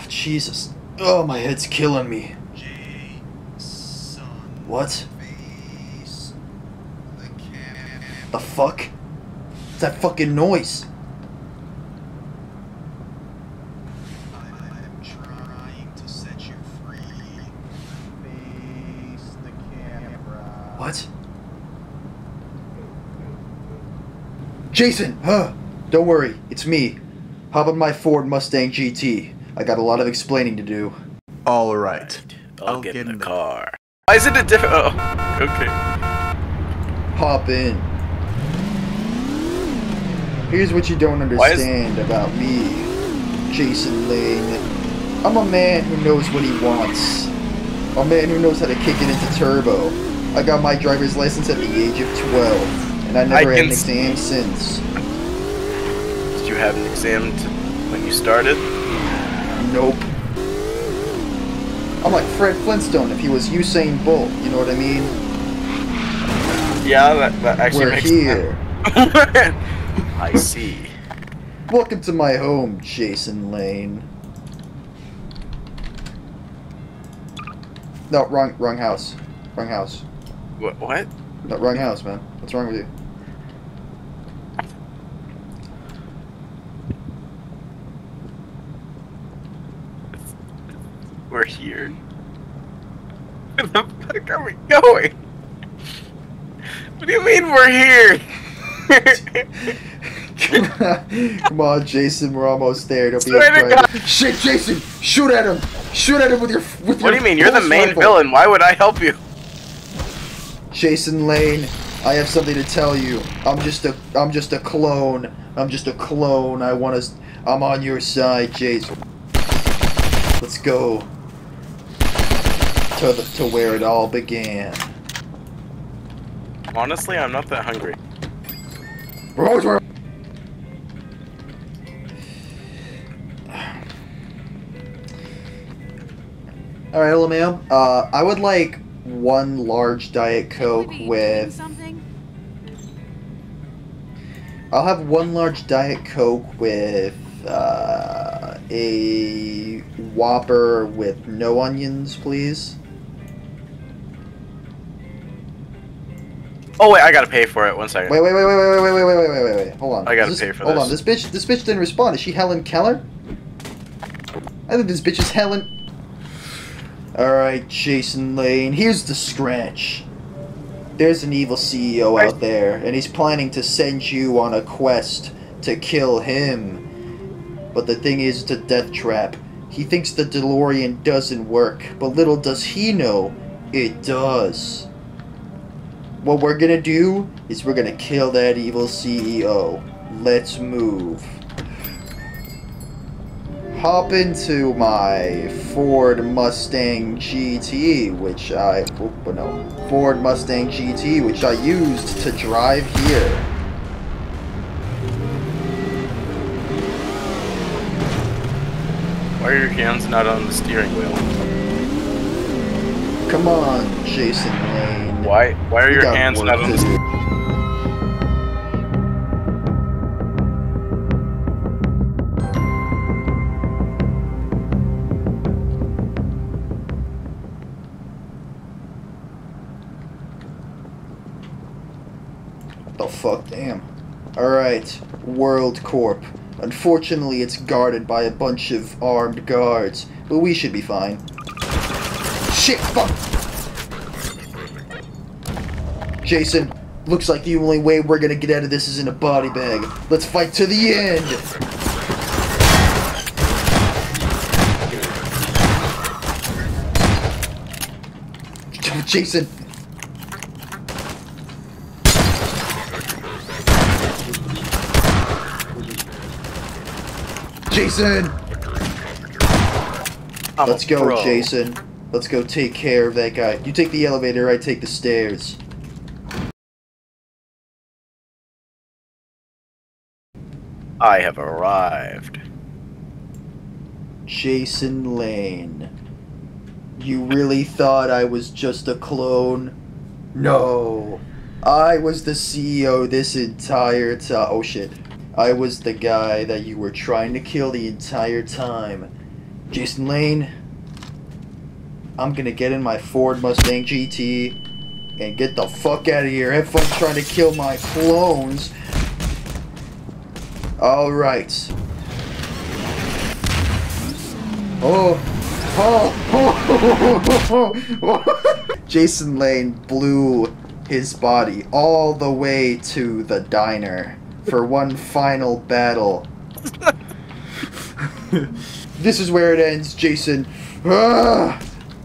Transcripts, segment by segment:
Jesus. Oh, my head's killing me. Jason. What? Face the camera. The fuck? What's that fucking noise? I'm trying to set you free. Face the camera. What? Jason! Huh? Don't worry, it's me. Hop on my Ford Mustang GT. I got a lot of explaining to do. All right. I'll get in the car. Why is it a different? Oh, okay. Hop in. Here's what you don't understand about me, Jason Lane. I'm a man who knows what he wants. A man who knows how to kick it into turbo. I got my driver's license at the age of 12, and I never had an exam since. Did you have an exam when you started? Nope. I'm like Fred Flintstone if he was Usain Bolt, you know what I mean? Yeah, that actually We're makes here. sense. I see. Welcome to my home, Jason Lane. No, wrong house. Wrong house. What? No, wrong house, man. What's wrong with you? We're here. Where the fuck are we going? What do you mean we're here? Come on, Jason. We're almost there. Don't be Swear to afraid. God. Shit, Jason! Shoot at him! Shoot at him with your What do you mean? You're the main villain. Why would I help you? Jason Lane, I have something to tell you. I'm just a clone. I'm just a clone. I'm on your side, Jason. Let's go to where it all began. Honestly, I'm not that hungry. We're always where. All right, little ma'am. I would like one large Diet Coke with. I'll have one large Diet Coke with a Whopper with no onions, please. Oh wait, I gotta pay for it. 1 second. Wait. Hold on. I gotta pay for Hold this. on. This bitch didn't respond. Is she Helen Keller? I think this bitch is Helen. Alright, Jason Lane. Here's the scratch. There's an evil CEO out there, and he's planning to send you on a quest to kill him. But the thing is, it's a death trap. He thinks the DeLorean doesn't work, but little does he know, it does. What we're gonna do is we're gonna kill that evil CEO. Let's move. Hop into my Ford Mustang GT, Ford Mustang GT, which I used to drive here. Why are your hands not on the steering wheel? Come on, Jason Lane. Why are your hands not on the steering wheel? The fuck, damn. Alright, World Corp. Unfortunately, it's guarded by a bunch of armed guards, but we should be fine. Shit, fuck! Jason, looks like the only way we're gonna get out of this is in a body bag. Let's fight to the end! Jason! Jason! Let's go, Jason. Let's go take care of that guy. You take the elevator, I take the stairs. I have arrived. Jason Lane. You really thought I was just a clone? No. I was the CEO this entire time. Oh shit. I was the guy that you were trying to kill the entire time. Jason Lane, I'm gonna get in my Ford Mustang GT and get the fuck out of here. Have fun trying to kill my clones. Alright. Jason Lane blew his body all the way to the diner for one final battle. This is where it ends, Jason. Ah!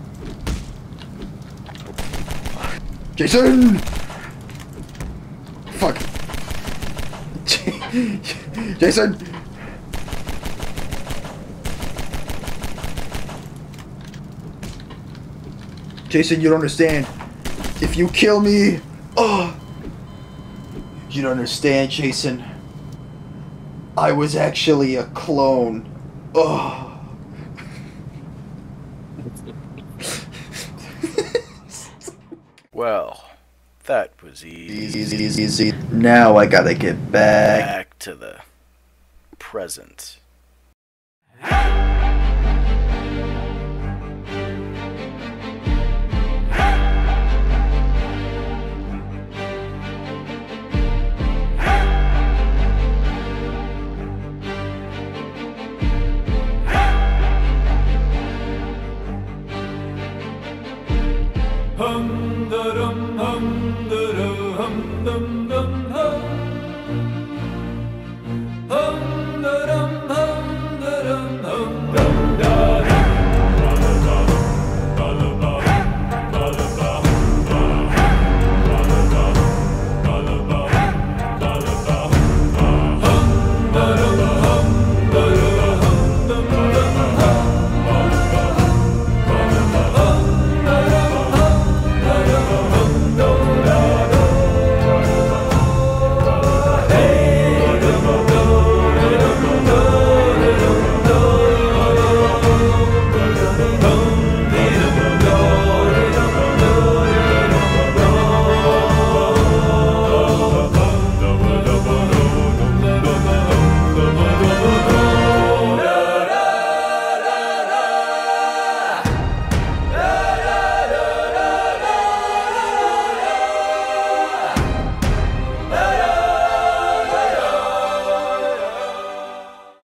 Jason! Fuck. Jason! Jason, you don't understand. If you kill me, oh, you don't understand, Jason. I was actually a clone. Oh. Well, that was Easy. Now I gotta get back to the present. Hey!